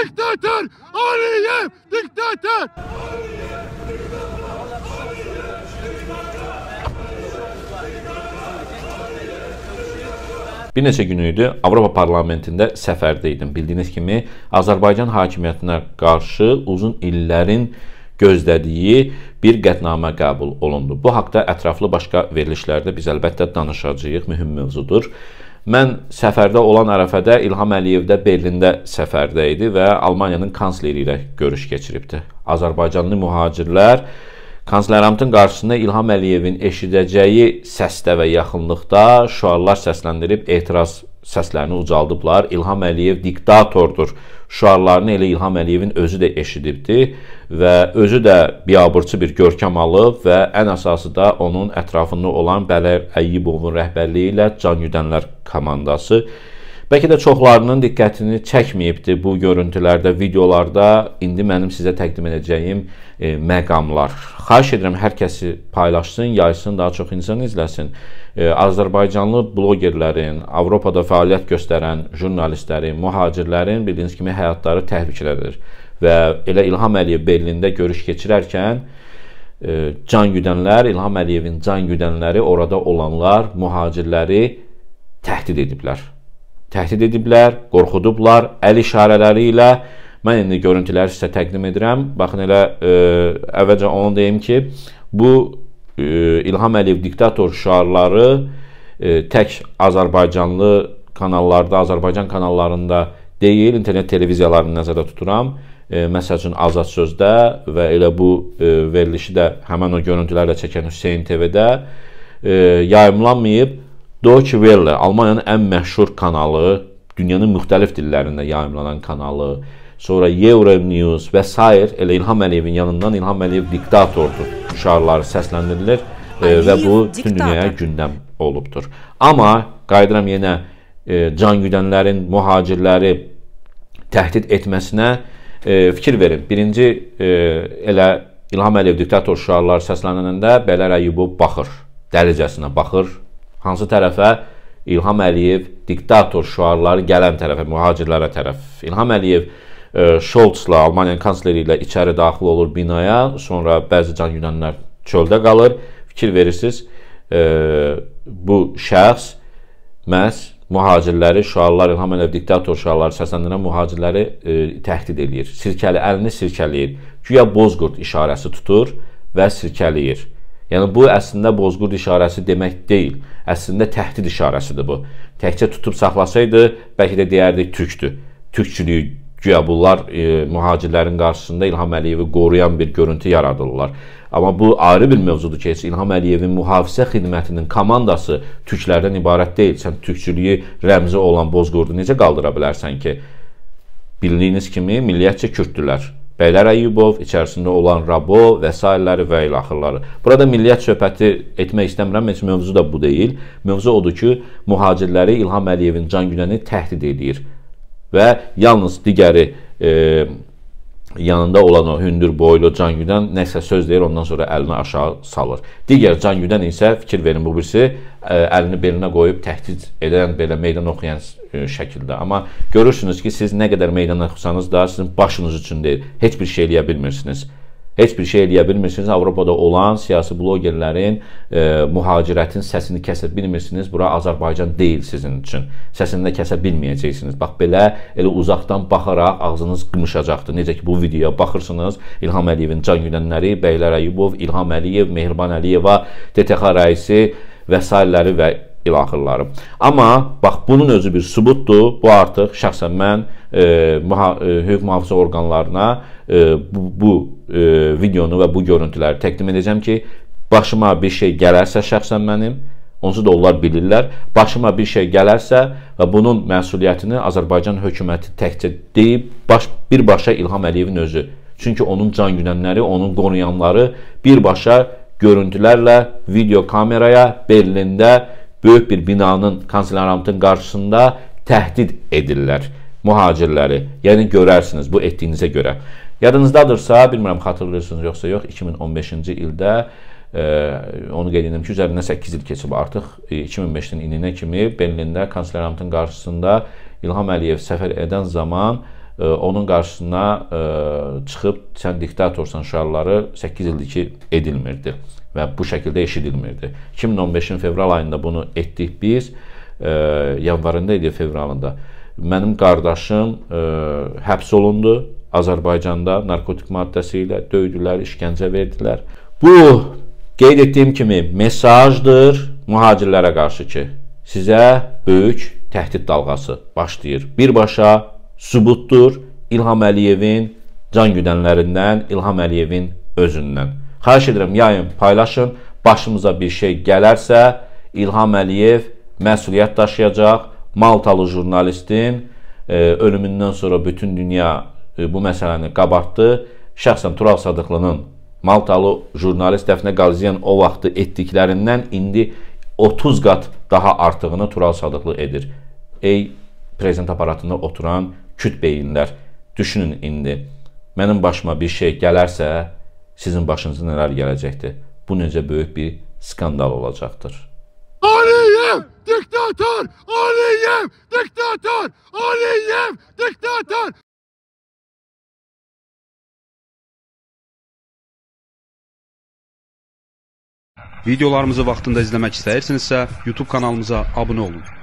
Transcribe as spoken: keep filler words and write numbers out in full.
diktatör! Aliyev diktatör! Bir neçə gün idi Avropa parlamentində səfərdə idim. Bildiyiniz kimi Azərbaycan hakimiyyətinə qarşı uzun illərin gözlədiyi bir qətnamə qəbul olundu. Bu haqda ətraflı başqa verilişlərdə biz əlbəttə danışacağıq, mühüm mövzudur. Mən səfərdə olan ərəfədə İlham Əliyev də Berlində səfərdə idi və Almaniyanın kansleri ilə görüş keçiribdi. Azərbaycanlı mühacirlər kansleramtın qarşısında İlham Əliyevin eşidəcəyi səsdə və yaxınlıqda şüarlar səsləndirib etiraz səslərini ucaldıblar. İlham Əliyev diktatordur şüarlarını elə İlham Əliyevin özü də eşidibdi və özü də biabırçı bir görkəm alıb və ən əsası da onun ətrafında olan Bələr Əyyubovun rəhbərliyi ilə Can Güdənlər komandası. Bəlkə də çoxlarının diqqətini çəkməyibdi bu görüntülərdə, videolarda indi mənim sizə təqdim edəcəyim e, məqamlar. Xahiş edirəm, hər kəsi paylaşsın, yaysın, daha çox insan izləsin. E, Azərbaycanlı blogerlərin, Avropada fəaliyyət göstərən jurnalistlərin, mühacirlərin bildiyiniz kimi həyatları təhlükədədir. Və elə İlham Əliyev Berlində görüş keçirərkən e, Can Güdənlər, İlham Əliyevin Can Güdənləri, orada olanlar mühacirləri təhdid ediblər. Təhdid ediblər, qorxudublar, əl işarələri ilə. Mən indi görüntüləri sizə təqdim edirəm. Baxın, elə e, əvvəlcə onu deyim ki, bu e, İlham Əliyev diktator şüarları e, tək Azərbaycanlı kanallarda, Azərbaycan kanallarında deyil, internet televiziyalarını nəzərdə tuturam. E, məsəl üçün Azad Sözdə və elə bu e, verilişi də həmən o görüntülərlə çəkən Hüseyn T V-də e, yayımlanmayıb. Deutsche Welle, Almanyanın ən məşhur kanalı, dünyanın müxtəlif dillərində yayımlanan kanalı, sonra Euronews və s. elə İlham Əliyevin yanından İlham Əliyev diktatordur şüarları səsləndirilir e, və bu bütün dünyaya gündəm olubdur. Amma qayıdıram yenə e, Can Güdənlərin mühacirləri təhdid etməsinə e, fikir verin. Birinci e, elə İlham Əliyev diktator şüarları səslənəndə Bələr Əyyubov baxır, dəlicəsinə baxır. Hansı tərəfə? İlham Əliyev diktator şüarları gələn tərəfə, mühacirlərə tərəf. İlham Əliyev e, Scholzla, Almaniyanın kansleri ilə içəri daxil olur binaya, sonra bəzi Can Güdənlər çöldə qalır. Fikir verirsiniz, e, bu şəxs məhz mühacirləri, şüarlar, İlham Əliyev diktator şüarları səsləndirən mühacirləri e, təhdid edir. Sirkəli, əlini sirkələyir. Güya bozqurd işarəsi tutur və sirkələyir. Yəni, bu əslində bozqurd işarəsi demək deyil. Əslində təhdid işarəsidir bu. Təkcə tutub saxlasaydı, bəlkə də deyərdik türkdür. Türkçülüyü güya bunlar e, mühacirlərin qarşısında İlham Əliyevi qoruyan bir görüntü yaradırlar. Amma bu ayrı bir mövzudur ki, İlham Əliyevin mühafizə xidmətinin komandası türklərdən ibarət deyil. Sən türkçülüyü rəmzi olan bozqurdu necə qaldıra bilərsən ki? Bildiyiniz kimi milliyyətcə kürddülər. Bəylər Əyyubov, içərisində olan Rabo və s. və ilə axırları. Burada milliyyət söhbəti etmək istəmirəm, heç mövzu da bu deyil. Mövzu odur ki, mühacirləri İlham Əliyevin Can Güdəni təhdid edir və yalnız digəri e, yanında olan o hündür boylu Can Güdən nəsə söz deyir, ondan sonra əlini aşağı salır. Digər Can Güdən isə, fikir verin, bu birisi əlini belinə qoyub təhdid edən, belə meydan oxuyan şəkildə. Amma görürsünüz ki, siz nə qədər meydan oxusanız da sizin başınız üçün deyil. Heç bir şey eləyə bilmirsiniz. Heç bir şey eləyə bilmirsiniz. Avropada olan siyasi blogerlərin e, mühacirətin səsini kəsə bilmirsiniz. Bura Azərbaycan deyil sizin üçün. Səsini də kəsə bilməyəcəksiniz. Bax, belə elə uzaqdan baxaraq ağzınız qımışacaqdır. Necə ki, bu videoya baxırsınız, İlham Əliyevin Can Güdənləri, Bəylər Əyyubov, İlham Əliyev, Mehriban Əliyeva, D T X rəisi və s. və ilaxırları. Amma bax, bunun özü bir sübutdur. Bu artıq şəxsən mən e, müha e, hüquq mühafizə orqanlarına e, bu, bu e, videonu və bu görüntüləri təqdim edəcəm ki, başıma bir şey gələrsə şəxsən mənim, onsuz da onlar bilirlər, başıma bir şey gələrsə və bunun məsuliyyətini Azərbaycan hökuməti təkcə deyib, baş, birbaşa İlham Əliyevin özü. Çünki onun Can Güdənləri, onun qoruyanları birbaşa görüntülərlə video kameraya Berlində böyük bir binanın, kansleramtın qarşısında təhdid edirlər mühacirləri. Yəni, görərsiniz bu etdiyinizə görə. Yadınızdadırsa, bilmirəm xatırlayırsınız yoxsa yox, iki min on beşinci ildə e, onu qeyd edim ki, üzərindən səkkiz il keçib artıq, e, iki min beşin ilinə kimi Berlində kansleramtın qarşısında İlham Əliyev səfər edən zaman onun qarşısına çıxıb sən diktatorsan şüarları səkkiz ildir ki edilmirdi və bu şəkildə eşidilmirdi. iki min on beşin fevral ayında bunu etdik biz, yanvarında idi fevralında. Mənim qardaşım həbs olundu Azərbaycanda narkotik maddəsi ilə, döydülər, işgəncə verdilər. Bu qeyd etdiyim kimi mesajdır mühacirlərə qarşı ki, sizə böyük təhdid dalğası başlayır. Birbaşa sübutdur İlham Əliyevin can güdənlərindən, İlham Əliyevin özündən. Xahiş edirəm, yayın, paylaşın. Başımıza bir şey gələrsə, İlham Əliyev məsuliyyət daşıyacaq. Maltalı jurnalistin ölümündən sonra bütün dünya bu məsələni qabartdı. Şəxsən Tural Sadıqlının Maltalı jurnalist Dəfnə Qaliziyan o vaxtı etdiklərindən indi otuz qat daha artığını Tural Sadıqlı edir. Ey prezident aparatında oturan küt beyinlər, düşünün indi. Mənim başıma bir şey gələrsə, sizin başınıza nələr gələcəkdir? Bu necə böyük bir skandal olacaqdır. Aliyev diktator! Aliyev diktator! Aliyev diktator! Videolarımızı vaxtında izləmək istəyirsinizsə, YouTube kanalımıza abunə olun.